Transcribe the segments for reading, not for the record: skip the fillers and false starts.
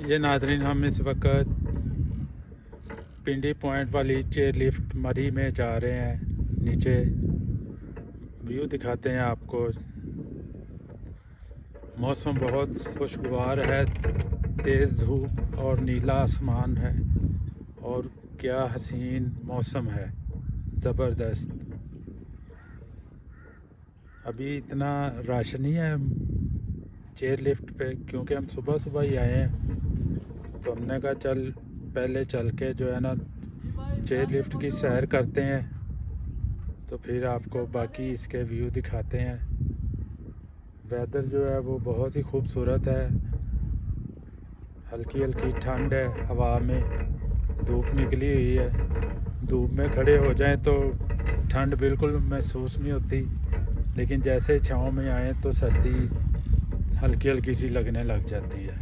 ये नाज़रीन, हम इस वक्त पिंडी पॉइंट वाली चेयर लिफ्ट मरी में जा रहे हैं। नीचे व्यू दिखाते हैं आपको। मौसम बहुत खुशगवार है, तेज़ धूप और नीला आसमान है और क्या हसीन मौसम है, ज़बरदस्त। अभी इतना रश नहीं है चेयर लिफ्ट पे, क्योंकि हम सुबह सुबह ही आए हैं, तो हमने कहा चल पहले चल के जो है ना चेयर लिफ्ट की सैर करते हैं, तो फिर आपको बाकी इसके व्यू दिखाते हैं। वेदर जो है वो बहुत ही खूबसूरत है, हल्की हल्की ठंड है, हवा में धूप निकली हुई है। धूप में खड़े हो जाएं तो ठंड बिल्कुल महसूस नहीं होती, लेकिन जैसे छाँव में आए तो सर्दी हल्की हल्की सी लगने लग जाती है।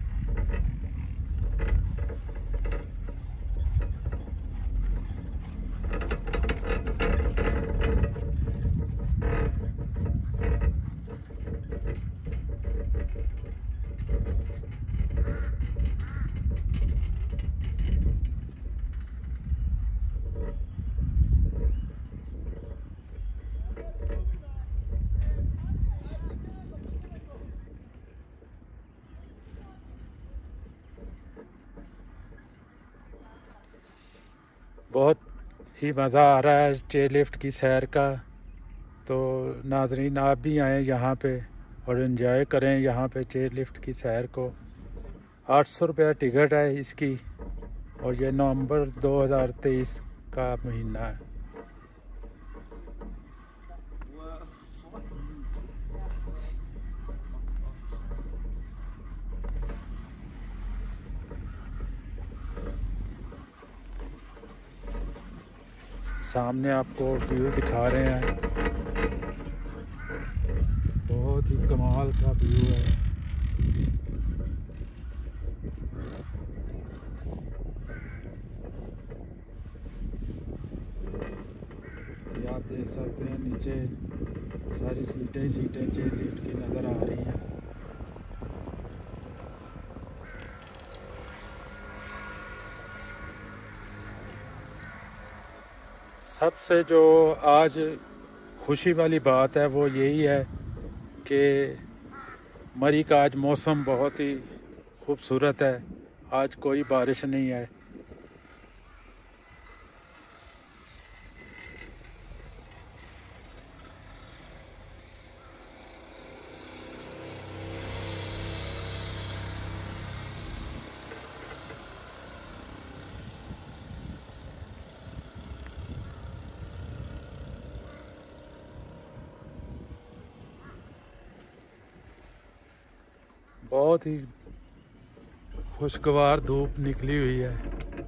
बहुत ही मज़ा आ रहा है चेयर लिफ्ट की सैर का। तो नाज़रीन, आप भी आएँ यहाँ पे और एंजॉय करें यहाँ पे चेयर लिफ्ट की सैर को। 800 रुपया टिकट है इसकी, और ये नवंबर 2023 का महीना है। सामने आपको व्यू दिखा रहे हैं, बहुत ही कमाल का व्यू है। ये आप देख सकते हैं नीचे सारी सीटें चेयर लिफ्ट की नज़र आ रही हैं। सबसे जो आज खुशी वाली बात है वो यही है कि मरी का आज मौसम बहुत ही खूबसूरत है। आज कोई बारिश नहीं है। बहुत ही खुशगवार धूप निकली हुई है।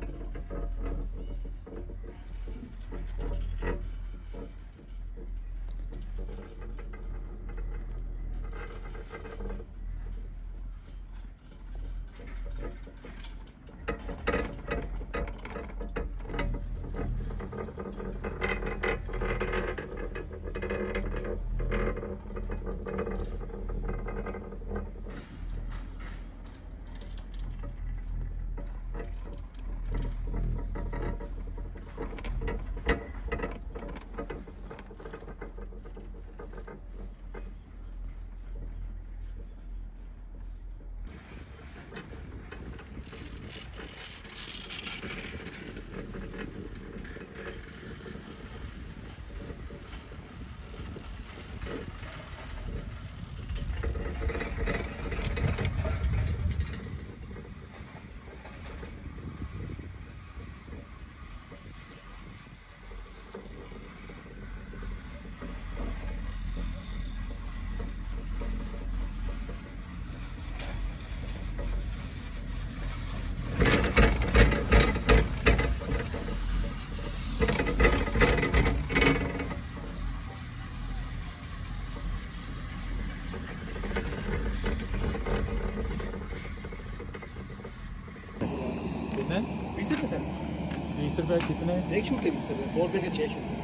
कितने? 20 रुपये सर। 20 रुपये कितने? एक शूट थे 20 रुपये, 100 रुपये के 6 शूट।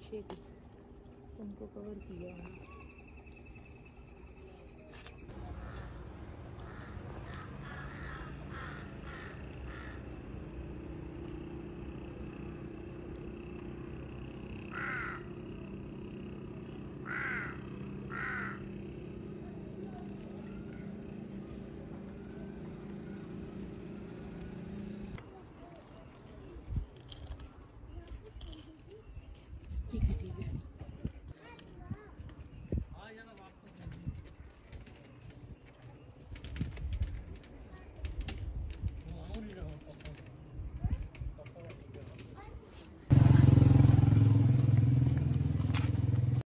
पीछे की उनको कवर किया है।